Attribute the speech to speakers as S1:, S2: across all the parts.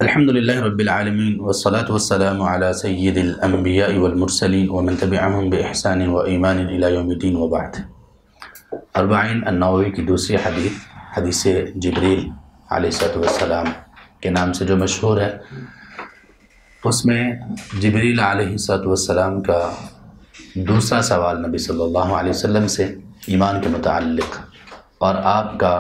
S1: الحمد لله رب العالمين والصلاة والسلام على سيد الأنبياء والمرسلين ومن تبعهم بإحسان وإيمان إلى يوم الدين وبعد۔ اربعین النووی کی دوسری حدیث جبریل علیہ السلام کے نام سے جو مشہور ہے، اس میں جبریل علیہ السلام کا دوسرا سوال نبی صلی اللہ علیہ وسلم سے ایمان کے متعلق، اور آپ کا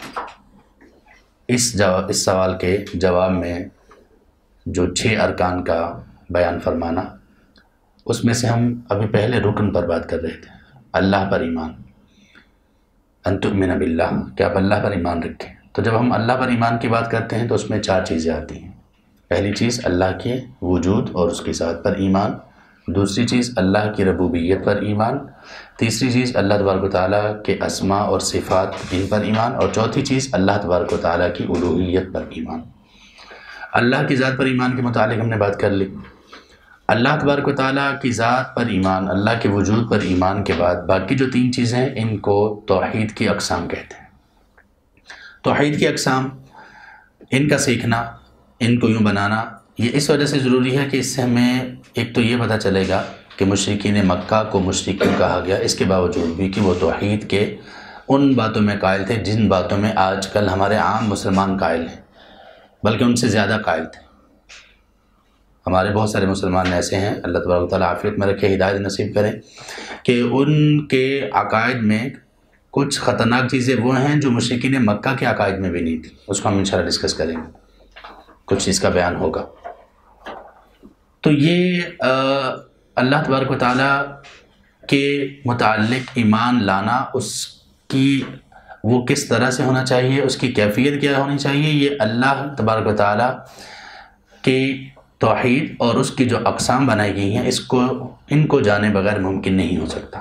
S1: اس سوال کے جواب میں جو 6 ارکان کا بیان فرمانا، اس میں سے ہم ابھی پہلے رکن پر بات کر رہے تھے، اللہ پر ایمان، ان تؤمن باللہ، کہ آپ اللہ پر ایمان رکھیں۔ تو جب ہم اللہ پر ایمان کی بات کرتے ہیں تو اس میں 4 چیزیں آتی ہیں۔ پہلی چیز اللہ کے وجود اور اس کی ذات پر ایمان، دوسری چیز اللہ کی ربوبیت پر ایمان، تیسری چیز اللہ تبارک و تعالیٰ کے اسماء اور صفات ان پر ایمان، اور چوتھی چیز اللہ تبارک و تعالیٰ کی الوہیت پر ایمان۔ اللہ کی ذات پر ایمان کے متعلق ہم نے بات کر لی۔ اللہ تبارک و تعالیٰ کی ذات پر ایمان، اللہ کے وجود پر ایمان کے بعد باقی جو 3 چیزیں ہیں، ان کو توحید کی اقسام کہتے ہیں۔ توحید کی اقسام، ان کا سیکھنا، ان کو یوں بنانا، یہ اس وجہ سے ضروری ہے کہ اس سے ہمیں ایک تو یہ پتہ چلے گا کہ مشرکین مکہ کو مشرک کیوں کہا گیا، اس کے باوجود بھی کہ وہ توحید کے ان باتوں میں قائل تھے جن باتوں میں آج کل ہمارے عام مسلمان قائل ہیں، بلکہ ان سے زیادہ قائل تھے۔ ہمارے بہت سارے مسلمان ایسے ہیں، اللہ تبارک و تعالیٰ عافیت میں رکھے، ہدایت نصیب کریں، کہ ان کے عقائد میں کچھ خطرناک چیزیں وہ ہیں جو مشرکین مکہ کے عقائد میں بھی نہیں تھی۔ اس کو ہم انشاءاللہ ڈسکس کریں گے، کچھ چیز کا بیان ہوگا۔ تو یہ اللہ تبارک و تعالیٰ کے متعلق ایمان لانا، اس کی وہ کس طرح سے ہونا چاہیے، اس کی کیفیت کیا ہونی چاہیے، یہ اللہ تبارک و تعالیٰ کی توحید اور اس کی جو اقسام بنائی گئی ہیں، ان کو جانے بغیر ممکن نہیں ہو سکتا۔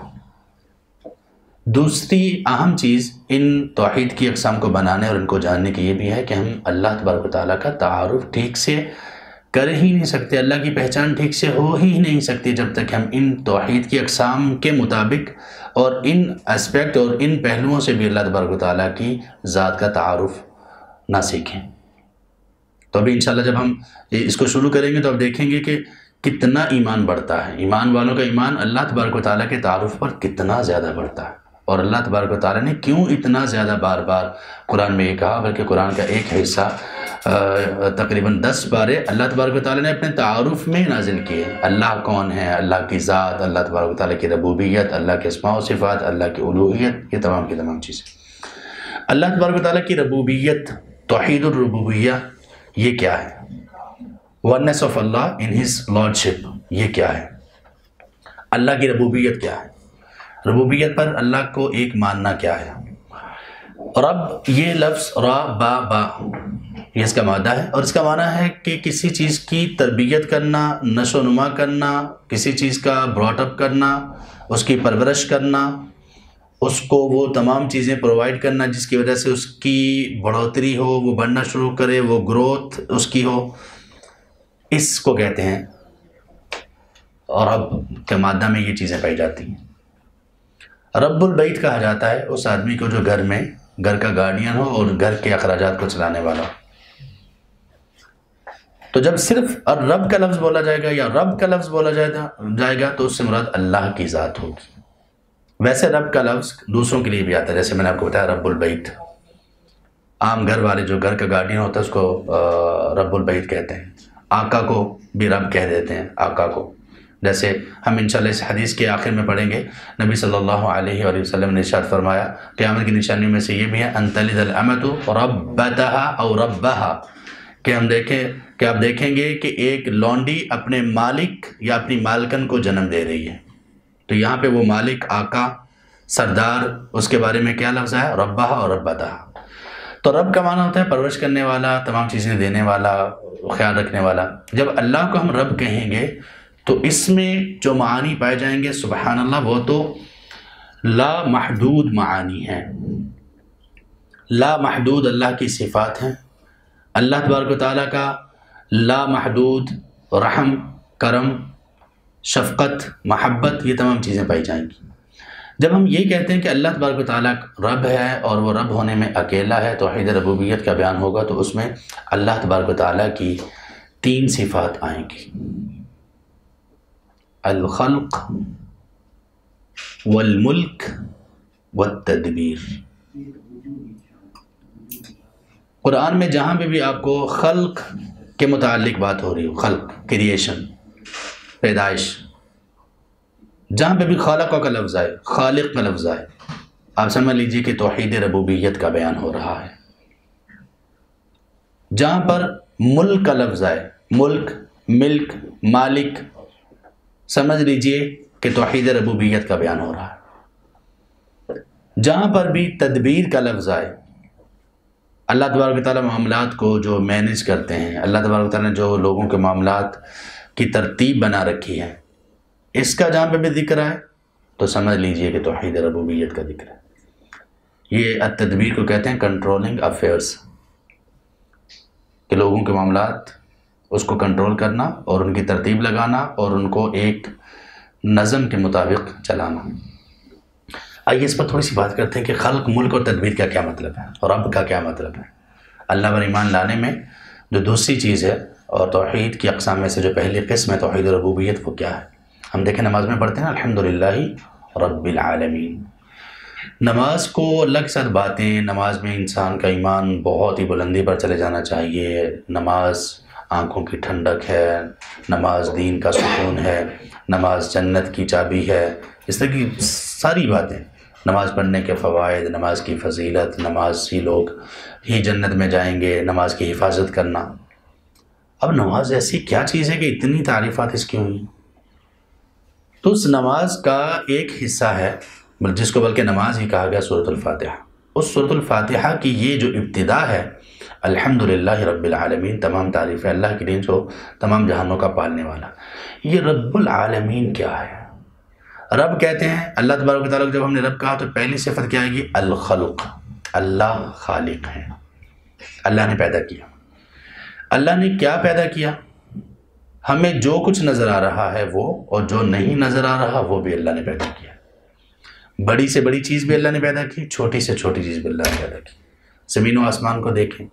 S1: دوسری اہم چیز ان توحید کی اقسام کو بنانے اور ان کو جاننے کی یہ بھی ہے کہ ہم اللہ تبارک و تعالیٰ کا تعارف ٹھیک سے کر ہی نہیں سکتے، اللہ کی پہچان ٹھیک سے ہو ہی نہیں سکتی جب تک ہم ان توحید کی اقسام کے مطابق اور ان اسپیکٹ اور ان پہلوؤں سے بھی اللہ تبارک و تعالیٰ کی ذات کا تعارف نہ سیکھیں۔ تو ابھی انشاءاللہ جب ہم اس کو شروع کریں گے تو اب دیکھیں گے کہ کتنا ایمان بڑھتا ہے، ایمان والوں کا ایمان اللہ تبارک و تعالیٰ کے تعارف پر کتنا زیادہ بڑھتا ہے، اور اللہ تبارک و تعالیٰ نے کیوں اتنا زیادہ بار بار قرآن میں یہ کہا، بلکہ قرآن کا ایک حصہ تقریباً 10 بارے اللہ تبارک و تعالیٰ نے اپنے تعارف میں نازل کیے۔ اللہ کون ہے، اللہ کی ذات، اللہ تبارک و تعالیٰ کی ربوبیت، اللہ کے اسماء و صفات، اللہ کی الوہیت، یہ تمام کی تمام چیزیں۔ اللہ تبارک و تعالیٰ کی ربوبیت، توحید الربوبیہ، یہ کیا ہے؟ ونس آف اللہ ان ہز لارڈشپ، یہ کیا ہے؟ اللہ کی ربوبیت کیا ہے؟ ربوبیت پر اللہ کو ایک ماننا کیا ہے؟ رب، یہ لفظ را با با، یہ اس کا مادہ ہے، اور اس کا معنی ہے کہ کسی چیز کی تربیت کرنا، نشو و نما کرنا، کسی چیز کا براٹ اپ کرنا، اس کی پرورش کرنا، اس کو وہ تمام چیزیں پرووائڈ کرنا جس کی وجہ سے اس کی بڑھوتری ہو، وہ بڑھنا شروع کرے، وہ گروتھ اس کی ہو، اس کو کہتے ہیں۔ اور رب کے مادہ میں یہ چیزیں پائی جاتی ہیں۔ رب البیت کہا جاتا ہے اس آدمی کو جو گھر کا گارڈین ہو اور گھر کے اخراجات کو چلانے والا ہو۔ تو جب صرف رب کا لفظ بولا جائے گا یا رب کا لفظ بولا جائے گا تو اس سے مراد اللہ کی ذات ہوگی۔ ویسے رب کا لفظ دوسروں کے لیے بھی آتا ہے، جیسے میں نے آپ کو بتایا رب البیت، عام گھر والے جو گھر کا گارڈین ہوتا ہے اس کو رب البیت کہتے ہیں۔ آقا کو بھی رب کہہ دیتے ہیں، آقا کو، جیسے ہم انشاءاللہ اس حدیث کے آخر میں پڑھیں گے، نبی صلی اللہ علیہ وآلہ وسلم نے ارشاد فرمایا، قیامت کی نشانیوں میں سے یہ بھی ہے ان تلد الامۃ ربتہا او ربہا، کہ آپ دیکھیں گے کہ ایک لونڈی اپنے مالک یا اپنی مالکن کو جنم دے رہی ہے۔ تو یہاں پہ وہ مالک، آقا، سردار، اس کے بارے میں کیا لفظ ہے؟ ربہا اور ربتہا۔ تو رب کا معنی ہوتا ہے پرورش کرنے والا، تمام چیزیں دینے والا، خیال رکھنے والا۔ جب اللہ کو ہم رب کہیں گے تو اس میں جو معانی پائے جائیں گے، سبحان اللہ، وہ تو لا محدود معانی ہیں۔ لا محدود اللہ کی صفات ہیں، اللہ تبارک و تعالیٰ کا لا محدود رحم، کرم، شفقت، محبت، یہ تمام چیزیں پائی جائیں گی۔ جب ہم یہ کہتے ہیں کہ اللہ تبارک و تعالیٰ رب ہے اور وہ رب ہونے میں اکیلا ہے، توحید ربوبیت کا بیان ہوگا، تو اس میں اللہ تبارک و تعالیٰ کی 3 صفات آئیں گی: الخلق والملک والتدبیر۔ قرآن میں جہاں پہ بھی آپ کو خلق کے متعلق بات ہو رہی ہو، خلق، کریشن، پیدائش، جہاں پہ بھی خالق کا لفظ آئے، خالق کا لفظ آئے، آپ سمجھ لیجئے کہ توحید ربوبیت کا بیان ہو رہا ہے۔ جہاں پر ملک کا لفظ آئے، ملک، ملک، مالک، سمجھ لیجئے کہ توحید ربوبیت کا بیان ہو رہا ہے۔ جہاں پر بھی تدبیر کا لفظ آئے، اللہ تبارک و تعالیٰ معاملات کو جو مینیج کرتے ہیں، اللہ تبارک و تعالیٰ نے جو لوگوں کے معاملات کی ترتیب بنا رکھی ہے، اس کا جہاں پہ بھی ذکر ہے تو سمجھ لیجئے کہ توحید ربوبیت کا ذکر ہے۔ یہ التدبیر کو کہتے ہیں کنٹرولنگ افیئرس، کہ لوگوں کے معاملات اس کو کنٹرول کرنا اور ان کی ترتیب لگانا اور ان کو ایک نظم کے مطابق چلانا۔ آئیے اس پر تھوڑی سی بات کرتے ہیں کہ خلق، ملک اور تدبیر کا کیا مطلب ہے اور رب کا کیا مطلب ہے۔ اللہ پر ایمان لانے میں جو دوسری چیز ہے اور توحید کی اقسام میں سے جو پہلی قسم ہے توحید ربوبیت، وہ کیا ہے؟ ہم دیکھیں نماز میں پڑھتے ہیں الحمدللہ رب العالمین۔ نماز کو اللہ کے ساتھ باتیں، نماز میں انسان کا ایمان بہت ہی بلندی پر چلے جانا چاہیے۔ نماز آنکھوں کی ٹھنڈک ہے، نماز دین کا سکون ہے، نماز جنت کی چابی ہے، اس طرح کی ساری باتیں، نماز پڑھنے کے فوائد، نماز کی فضیلت، نماز ہی لوگ ہی جنت میں جائیں گے، نماز کی حفاظت کرنا۔ اب نماز ایسی کیا چیز ہے کہ اتنی تعریفات اس کی ہوئی؟ تو اس نماز کا ایک حصہ ہے جس کو بلکہ نماز ہی کہا گیا، سورۃ الفاتحہ۔ اس سورۃ الفاتحہ کی یہ جو ابتدا ہے، الحمدللہ رب العالمین، تمام تعریفیں اللہ کے لیے جو تمام جہانوں کا پالنے والا۔ یہ رب العالمین کیا ہے؟ رب کہتے ہیں اللہ تبارک و تعالیٰ کو جب ہم نے رب کہا تو پہلی صفت کیا آئے گی؟ الخلق، اللہ خالق ہے، اللہ نے پیدا کیا۔ اللہ نے کیا پیدا کیا؟ ہمیں جو کچھ نظر آ رہا ہے وہ، اور جو نہیں نظر آ رہا وہ بھی اللہ نے پیدا کیا۔ بڑی سے بڑی چیز بھی اللہ نے پیدا کی، چھوٹی سے چھوٹی چیز بھی اللہ نے پیدا کی۔ زمین و آسمان کو دیکھیں،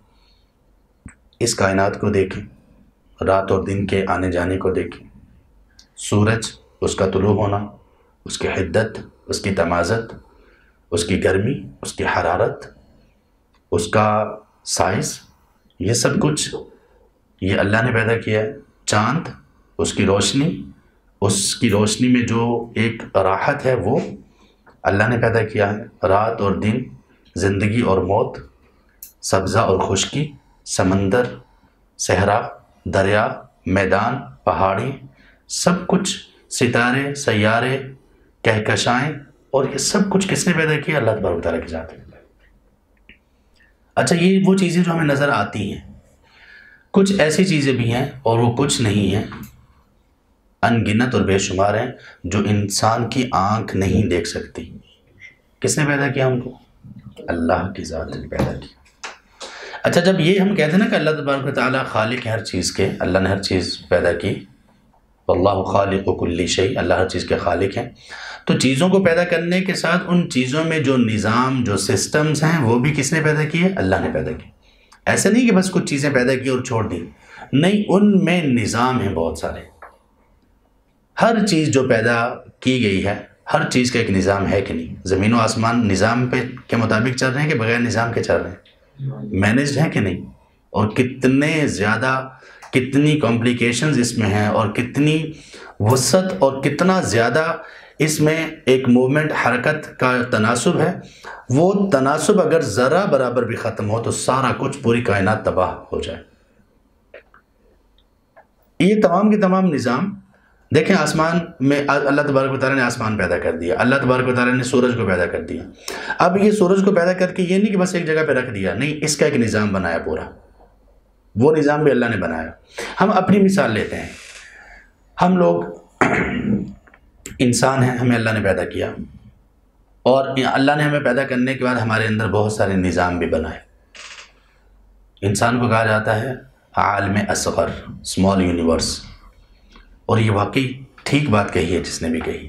S1: اس کائنات کو دیکھیں، رات اور دن کے آنے جانے کو دیکھیں، سورج، اس کا طلوع ہونا، اس کی حدت، اس کی تمازت، اس کی گرمی، اس کی حرارت، اس کا سائز، یہ سب کچھ یہ اللہ نے پیدا کیا ہے۔ چاند، اس کی روشنی میں جو ایک راحت ہے وہ اللہ نے پیدا کیا ہے۔ رات اور دن، زندگی اور موت، سبزہ اور خشکی، سمندر، صحرا، دریا، میدان، پہاڑی، سب کچھ، ستارے، سیارے، کہکشائیں، اور یہ سب کچھ کس نے پیدا کیا؟ اللہ تبارک و تعالیٰ کی ذات ہے۔ اچھا، یہ وہ چیزیں جو ہمیں نظر آتی ہیں، کچھ ایسی چیزیں بھی ہیں اور وہ کچھ نہیں ہیں، ان گنت اور بے شمار ہیں، جو انسان کی آنکھ نہیں دیکھ سکتی۔ کس نے پیدا کیا ہم کو؟ اللہ کی ذات نے پیدا کیا۔ اچھا، جب یہ ہم کہتے ہیں نا کہ اللہ تبارک و تعالیٰ خالق ہے ہر چیز کے، اللہ نے ہر چیز پیدا کی، واللہ خالق کل شیء، اللہ ہر چیز کے خالق ہیں، تو چیزوں کو پیدا کرنے کے ساتھ ان چیزوں میں جو نظام، جو سسٹمز ہیں، وہ بھی کس نے پیدا کیے؟ اللہ نے پیدا کی۔ ایسا نہیں کہ بس کچھ چیزیں پیدا کی اور چھوڑ دی، نہیں، ان میں نظام ہیں بہت سارے۔ ہر چیز جو پیدا کی گئی ہے، ہر چیز کا ایک نظام ہے کہ نہیں؟ زمین و آسمان نظام پہ کے مطابق چل رہے ہیں کہ بغیر نظام کے چل رہے ہیں؟ مینجڈ ہیں کہ نہیں؟ اور کتنے زیادہ، کتنی کمپلیکیشنز اس میں ہیں، اور کتنی وسعت اور کتنا زیادہ اس میں ایک موومنٹ، حرکت کا تناسب ہے۔ وہ تناسب اگر ذرا برابر بھی ختم ہو تو سارا کچھ، پوری کائنات تباہ ہو جائے۔ یہ تمام کے تمام نظام دیکھیں، آسمان میں اللہ تبارک و تعالیٰ نے آسمان پیدا کر دیا، اللہ تبارک و تعالیٰ نے سورج کو پیدا کر دیا۔ اب یہ سورج کو پیدا کر کے یہ نہیں کہ بس ایک جگہ پہ رکھ دیا، نہیں، اس کا ایک نظام بنایا پورا، وہ نظام بھی اللہ نے بنایا۔ ہم اپنی مثال لیتے ہیں، ہم لوگ انسان ہیں، ہمیں اللہ نے پیدا کیا، اور اللہ نے ہمیں پیدا کرنے کے بعد ہمارے اندر بہت سارے نظام بھی بنائے۔ انسان کو کہا جاتا ہے عالم اصغر، اسمال یونیورس، اور یہ واقعی ٹھیک بات کہی ہے جس نے بھی کہی،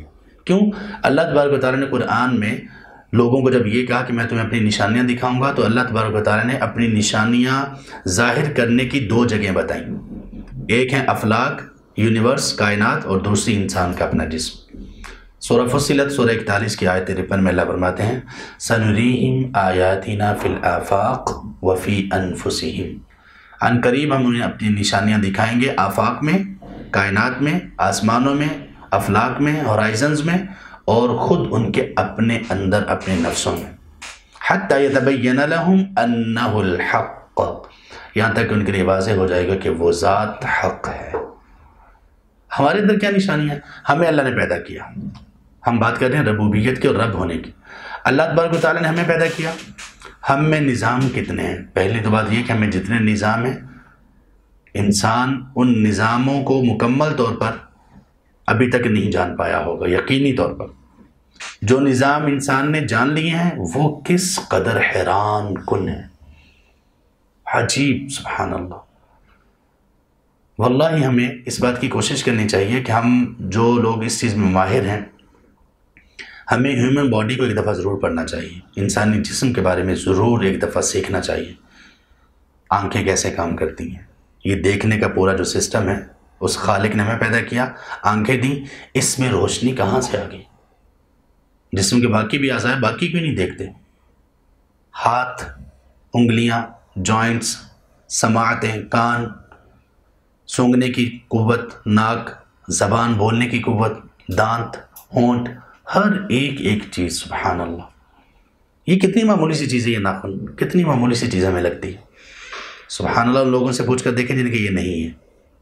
S1: کیوں؟ اللہ تبارک و تعالیٰ نے قرآن میں لوگوں کو جب یہ کہا کہ میں تمہیں اپنی نشانیاں دکھاؤں گا، تو اللہ تبارک و تعالیٰ نے اپنی نشانیاں ظاہر کرنے کی 2 جگہیں بتائیں. ایک ہے افلاک، یونیورس، کائنات، اور دوسری انسان کا اپنا جسم. سورہ فصلت سورہ 41 کی آیت 53 میں اللہ فرماتے ہیں سَنُرِيهِمْ آیَاتِنَا فِي الْآفَاقِ وَفِي أَنفُسِهِمْ. ان قریب ہم انہیں اپنی نشانیاں دکھائیں گے آفاق میں، کائنات میں، آسمانوں میں، افلاک میں، ہورائزنز میں، اور خود ان کے اپنے اندر اپنے نفسوں میں. حَتَّى يَتَبَيَّنَ لَهُمْ أَنَّهُ الْحَقُّ، یہاں تک ان کے لیے واضح ہو جائے گا کہ وہ ذات حق ہے. ہمارے اندر کیا نشانی ہے؟ ہمیں اللہ نے پیدا کیا. ہم بات کر رہے ہیں ربوبیت کی اور رب ہونے کی. اللہ تبارک و تعالیٰ نے ہمیں پیدا کیا. ہم میں نظام کتنے ہیں؟ پہلی تو بات یہ کہ ہمیں جتنے نظام ہیں، انسان ان نظاموں کو مکمل طور پر ابھی تک نہیں جان پایا ہوگا. یقینی طور پر جو نظام انسان نے جان لیے ہیں وہ کس قدر حیران کن ہیں. عجیب، سبحان اللہ. واللہ ہمیں اس بات کی کوشش کرنی چاہیے کہ ہم جو لوگ اس چیز میں ماہر ہیں، ہمیں ہیومن باڈی کو ایک دفعہ ضرور پڑھنا چاہیے. انسانی جسم کے بارے میں ضرور ایک دفعہ سیکھنا چاہیے. آنکھیں کیسے کام کرتی ہیں، یہ دیکھنے کا پورا جو سسٹم ہے، اس خالق نے ہمیں پیدا کیا، آنکھیں دیں، اس میں روشنی کہاں سے آ گئی؟ جسم کے باقی بھی اعضاء ہیں، باقی کیوں نہیں دیکھتے؟ ہاتھ، انگلیاں، جوائنٹس، سماعتیں، کان، سونگھنے کی قوت، ناک، زبان بولنے کی قوت، دانت، ہونٹ، ہر ایک چیز. سبحان اللہ. یہ کتنی معمولی سی چیز ہے، یہ ناخن کتنی معمولی سی چیز ہمیں لگتی ہے. سبحان اللہ. ان لوگوں سے پوچھ کر دیکھیں جن کے یہ نہیں ہے.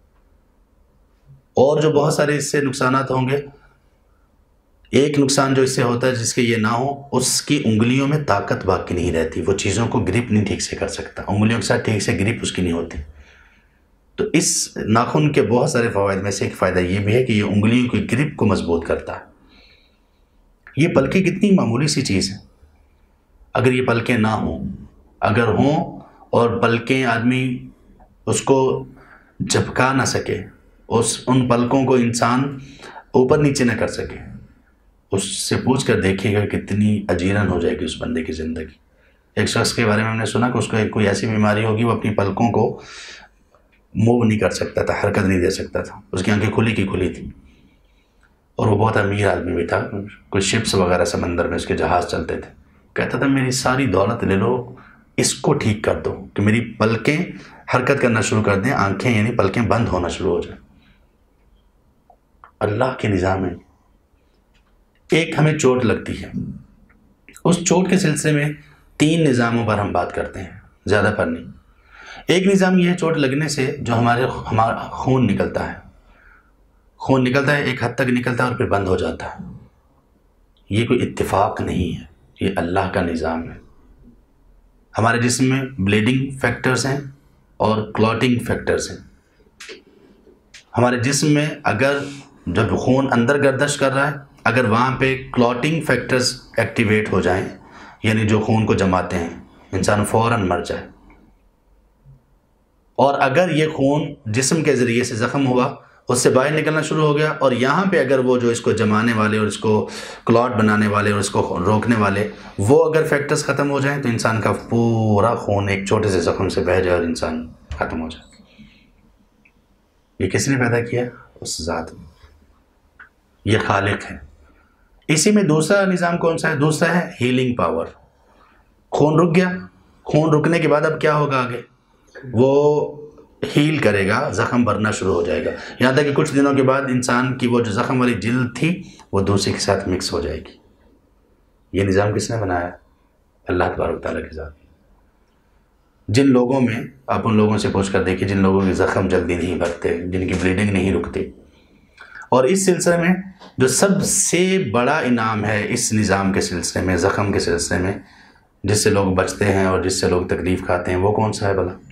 S1: اور جو بہت سارے اس سے نقصانات ہوں گے. ایک نقصان جو اس سے ہوتا ہے جس کے یہ نہ ہو، اس کی انگلیوں میں طاقت باقی نہیں رہتی، وہ چیزوں کو گرپ نہیں ٹھیک سے کر سکتا، انگلیوں کے ساتھ ٹھیک سے گرپ اس کی نہیں ہوتی. تو اس ناخن کے بہت سارے فوائد میں سے ایک فائدہ یہ بھی ہے کہ یہ انگلیوں کی گرپ کو مضبوط کرتا ہے. یہ پلکیں کتنی معمولی سی چیز ہیں. اگر یہ پلکیں نہ ہوں، اگر ہوں اور پلکیں آدمی اس کو جھپکا نہ سکے، ان پلکوں کو انسان اوپر نیچے نہ کر سکے، اس سے پوچھ کر دیکھیے گا کتنی اجیرن ہو جائے گی اس بندے کی زندگی. ایک شخص کے بارے میں ہم نے سنا کہ اس کو کوئی ایسی بیماری ہوگی، وہ اپنی پلکوں کو موو نہیں کر سکتا تھا، حرکت نہیں دے سکتا تھا، اس کی آنکھیں کھلی کی کھلی تھی. اور وہ بہت امیر آدمی بھی تھا، کوئی شپس وغیرہ سمندر میں اس کے جہاز چلتے تھے. کہتا تھا میری ساری دولت لے لو، اس کو ٹھیک کر دو کہ میری پلکیں حرکت کرنا شروع کر دیں، آنکھیں یعنی پلکیں بند ہونا شروع ہو جائیں. اللہ کے نظام ہے. ایک ہمیں چوٹ لگتی ہے، اس چوٹ کے سلسلے میں 3 نظاموں پر ہم بات کرتے ہیں، زیادہ پر نہیں. ایک نظام یہ ہے چوٹ لگنے سے جو ہمارا خون نکلتا ہے، ایک حد تک نکلتا ہے اور پھر بند ہو جاتا ہے. یہ کوئی اتفاق نہیں ہے، یہ اللہ کا نظام ہے. ہمارے جسم میں بلیڈنگ فیکٹرز ہیں اور کلاٹنگ فیکٹرز ہیں. ہمارے جسم میں اگر جب خون اندر گردش کر رہا ہے، اگر وہاں پہ کلاٹنگ فیکٹرز ایکٹیویٹ ہو جائیں، یعنی جو خون کو جماتے ہیں، انسان فوراً مر جائے. اور اگر یہ خون جسم کے ذریعے سے زخم ہوا، اس سے باہر نکلنا شروع ہو گیا، اور یہاں پہ اگر وہ جو اس کو جمانے والے اور اس کو کلاٹ بنانے والے اور اس کو روکنے والے وہ اگر فیکٹرز ختم ہو جائیں، تو انسان کا پورا خون ایک چھوٹے سے زخم سے بہہ جائے اور انسان ختم ہو جائے. یہ کس نے پیدا کیا؟ اس ذات نے. یہ خالق ہے. اسی میں دوسرا نظام کون سا ہے؟ دوسرا ہے ہیلنگ پاور. خون رک گیا، خون رکنے کے بعد اب کیا ہوگا؟ آگے وہ ہیل کرے گا، زخم بھرنا شروع ہو جائے گا، یہاں تک کہ کچھ دنوں کے بعد انسان کی وہ جو زخم والی جلد تھی وہ دوسرے کے ساتھ مکس ہو جائے گی. یہ نظام کس نے بنایا؟ اللہ تبارک تعالیٰ کے ذات. جن لوگوں میں آپ ان لوگوں سے پوچھ کر دیکھیے جن لوگوں کے زخم جلدی نہیں بھرتے، جن کی بلیڈنگ نہیں رکتی. اور اس سلسلے میں جو سب سے بڑا انعام ہے اس نظام کے سلسلے میں، زخم کے سلسلے میں، جس سے لوگ بچتے ہیں اور جس سے لوگ تکلیف کھاتے ہیں، وہ کون سا ہے بھلا؟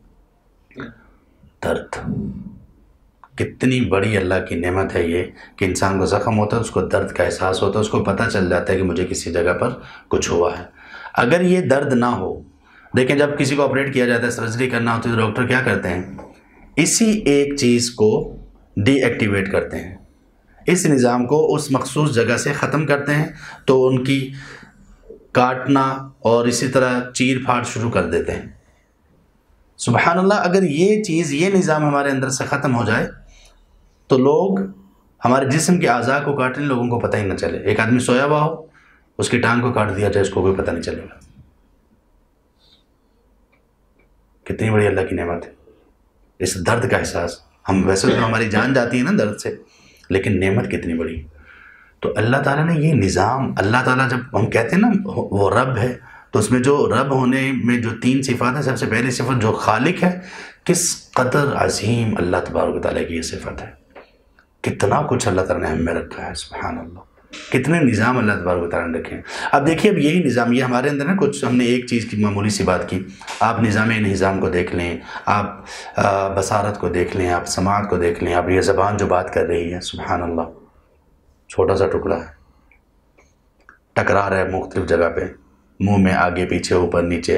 S1: درد. کتنی بڑی اللہ کی نعمت ہے یہ کہ انسان کو زخم ہوتا ہے، اس کو درد کا احساس ہوتا ہے، اس کو پتہ چل جاتا ہے کہ مجھے کسی جگہ پر کچھ ہوا ہے. اگر یہ درد نہ ہو، دیکھیں جب کسی کو آپریٹ کیا جاتا ہے، سرجری کرنا ہوتی ہے، تو ڈاکٹر کیا کرتے ہیں؟ اسی ایک چیز کو ڈی ایکٹیویٹ کرتے ہیں. اس نظام کو اس مخصوص جگہ سے ختم کرتے ہیں تو ان کی کاٹنا اور اسی طرح چیر پھاڑ شروع کر دیتے ہیں۔ سبحان اللہ، اگر یہ چیز، یہ نظام ہمارے اندر سے ختم ہو جائے تو لوگ ہمارے جسم کے اعضاء کو کاٹنے، لوگوں کو پتہ ہی نہ چلے۔ ایک آدمی سویا ہوا ہو، اس کی ٹانگ کو کاٹ دیا جائے، اس کو کوئی پتہ نہیں چلے گا۔ کتنی بڑی اللہ کی نعمت ہے اس درد کا احساس۔ ہم ویسے تو ہماری جان جاتی ہے نا درد سے، لیکن نعمت کتنی بڑی۔ تو اللہ تعالیٰ نے یہ نظام، اللہ تعالیٰ جب ہم کہتے ہیں نا وہ رب ہے، تو اس میں جو رب ہونے میں جو 3 صفات ہیں، سب سے پہلی صفت جو خالق ہے، کس قدر عظیم اللہ تبارک و تعالیٰ کی یہ صفت ہے۔ کتنا کچھ اللہ تعالیٰ نے ہم میں رکھا ہے، سبحان اللہ، کتنے نظام اللہ تبارک و تعالیٰ نے رکھے ہیں۔ اب دیکھیے، اب یہی نظام، یہ ہمارے اندر نا کچھ، ہم نے ایک چیز کی معمولی سی بات کی، آپ نظام انہضام کو دیکھ لیں، آپ بصارت کو دیکھ لیں، آپ سماعت کو دیکھ لیں، اب یہ زبان جو بات کر رہی ہے، سبحان اللہ، چھوٹا سا ٹکڑا ہے، ٹکرا رہا ہے مختلف جگہ پہ، منہ میں آگے پیچھے اوپر نیچے،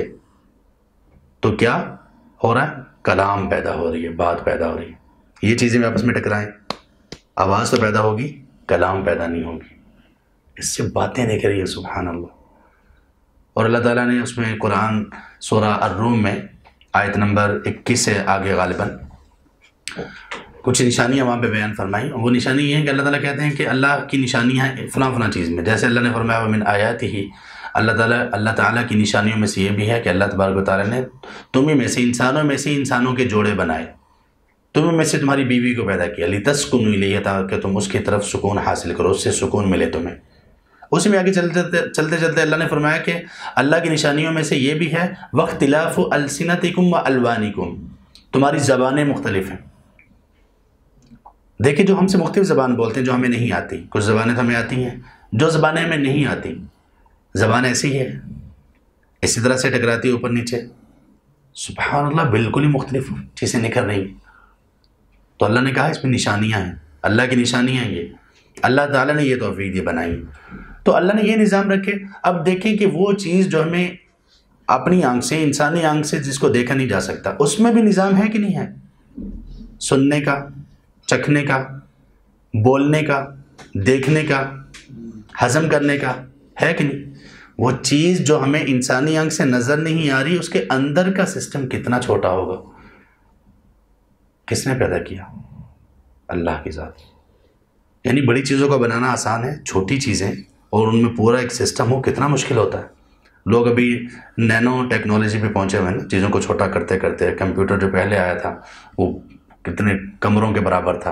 S1: تو کیا ہو رہا ہے؟ کلام پیدا ہو رہی ہے، بات پیدا ہو رہی ہے۔ یہ چیزیں آپس میں ٹکرائیں، آواز تو پیدا ہوگی، کلام پیدا نہیں ہوگی، اس سے باتیں دیکھ رہی ہے، سبحان اللہ۔ اور اللہ تعالیٰ نے اس میں قرآن سورہ الروم میں آیت نمبر 21 سے آگے غالباً کچھ نشانیاں وہاں پہ بیان فرمائیں۔ وہ نشانی یہ ہے کہ اللہ تعالیٰ کہتے ہیں کہ اللہ کی نشانیاں ہیں فلاں چیز میں، جیسے اللہ نے فرمایا وَمِنْ آیَاتِهِ، اللہ تعالیٰ کی نشانیوں میں سے یہ بھی ہے کہ اللہ تبارک و تعالیٰ نے تمہیں میں سے، انسانوں میں سے، انسانوں کے جوڑے بنائے، تمہیں میں سے تمہاری بیوی کو پیدا کیا، لِتَسْكُنُوا إِلَيْهَا، تاکہ تم اس کی طرف سکون حاصل کرو، اس سے سکون ملے تمہیں۔ اسی میں آگے چلتے اللہ نے فرمایا کہ اللہ کی نشانیوں میں سے یہ بھی ہے وَاخْتِلَافُ أَلْسِنَتِكُمْ وَأَلْوَانِكُمْ، تمہاری زبانیں مختلف ہیں۔ دیکھیں، جو ہم سے مختلف زبان بولتے ہیں، جو ہمیں نہیں آتی، کچھ زبانیں تو ہمیں آتی ہیں، جو زبانیں ہمیں نہیں آتی، زبان ایسی ہے، اسی طرح سے ٹکراتی ہے اوپر نیچے، سبحان اللہ، بالکل ہی مختلف چیزیں نکل رہی ہیں۔ تو اللہ نے کہا اس میں نشانیاں ہیں، اللہ کی نشانیاں ہیں یہ، اللہ تعالیٰ نے یہ توفیق بنائی۔ تو اللہ نے یہ نظام رکھے۔ اب دیکھیں کہ وہ چیز جو ہمیں اپنی آنکھ سے، انسانی آنکھ سے جس کو دیکھا نہیں جا سکتا، اس میں بھی نظام ہے کہ نہیں ہے؟ سننے کا، چکھنے کا، بولنے کا، دیکھنے کا، ہضم کرنے کا، ہے کہ نہیں؟ وہ چیز جو ہمیں انسانی آنکھ سے نظر نہیں آ رہی، اس کے اندر کا سسٹم کتنا چھوٹا ہوگا۔ کس نے پیدا کیا؟ اللہ کی ذات۔ یعنی بڑی چیزوں کو بنانا آسان ہے، چھوٹی چیزیں اور ان میں پورا ایک سسٹم ہو کتنا مشکل ہوتا ہے۔ لوگ ابھی نینو ٹیکنالوجی پہ پہنچے ہوئے ہیں نا، چیزوں کو چھوٹا کرتے کرتے۔ کمپیوٹر جو پہلے آیا تھا وہ کتنے کمروں کے برابر تھا،